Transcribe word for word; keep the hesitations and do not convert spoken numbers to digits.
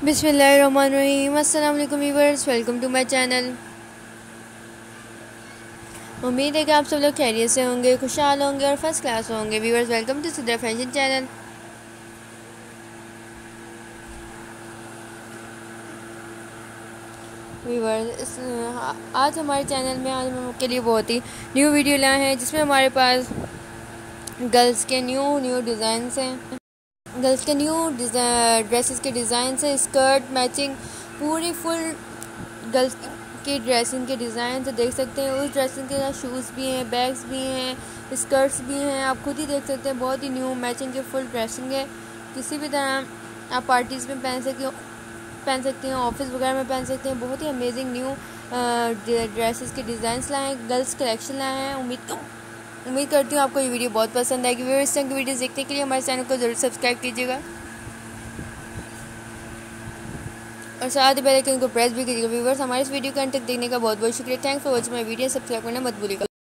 बिस्मिल्लाहिर्रहमानिर्रहीम। अस्सलाम वालेकुम viewers, welcome to my channel. उम्मीद है कि आप सब लोग खैरियत से होंगे, खुशहाल होंगे और फर्स्ट क्लास होंगे। Viewers, welcome to Sidra fashion channel. Viewers, आज हमारे चैनल में आज हम आपके लिए बहुत ही न्यू वीडियो लाए हैं, जिसमें हमारे पास गर्ल्स के न्यू न्यू डिज़ाइंस हैं। गर्ल्स के न्यू ड्रेसेस के डिज़ाइन है, स्कर्ट मैचिंग पूरी फुल गर्ल्स की ड्रेसिंग के डिज़ाइन से देख सकते हैं। उस ड्रेसिंग के साथ शूज़ भी हैं, बैग्स भी हैं, स्कर्ट्स भी हैं। आप खुद ही देख सकते हैं, बहुत ही न्यू मैचिंग के फुल ड्रेसिंग है। किसी भी तरह आप पार्टीज़ में पहन सकते हो पहन सकते हैं, ऑफिस वगैरह में पहन सकते हैं। बहुत ही अमेजिंग न्यू ड्रेसेस के डिज़ाइंस लाए हैं, गर्ल्स कलेक्शन लाए हैं। उम्मीद उम्मीद करती हूँ आपको ये वीडियो बहुत पसंद आएगी। व्यूअर्स, इस तरह की वीडियोस देखने के लिए हमारे चैनल को ज़रूर सब्सक्राइब कीजिएगा और साथ ही बेल आइकन को प्रेस भी कीजिएगा। व्यूअर्स, हमारे इस वीडियो को अंत तक देखने का बहुत बहुत शुक्रिया। Thanks for watching my video. Subscribe करना मत भूलिएगा।